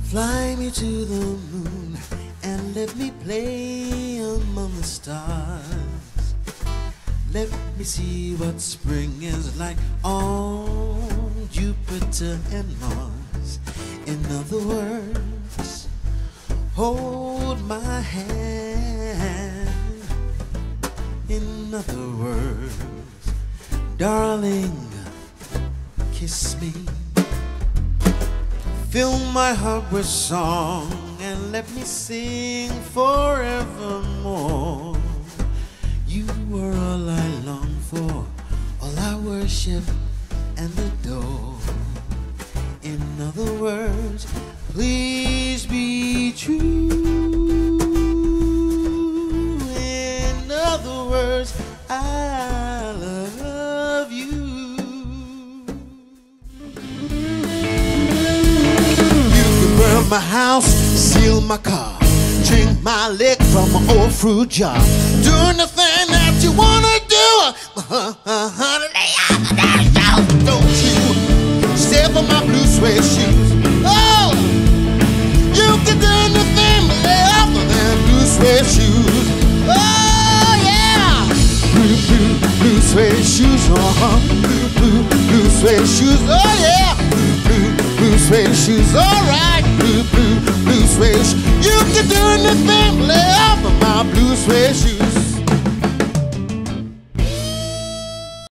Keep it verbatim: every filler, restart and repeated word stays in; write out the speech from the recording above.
Fly me to the moon and let me play among the stars. Let me see what spring is like on Jupiter and Mars. In other words, hold my hand. In other words, darling, kiss me. Fill my heart with song and let me sing forevermore. You are all I long for, all I worship and adore. In other words, please be true. In other words, I love you. My house, seal my car, drink my lick from my old fruit jar. Do anything that you wanna do, don't you step on my blue suede shoes. Oh, you can do anything other than blue suede shoes. Oh yeah, blue, blue, blue suede shoes. Uh-huh, blue, blue, blue suede shoes. Oh yeah, blue, blue, blue suede shoes. All right. Blue, blue, blue suede shoes. You can do anything, love, my blue suede shoes.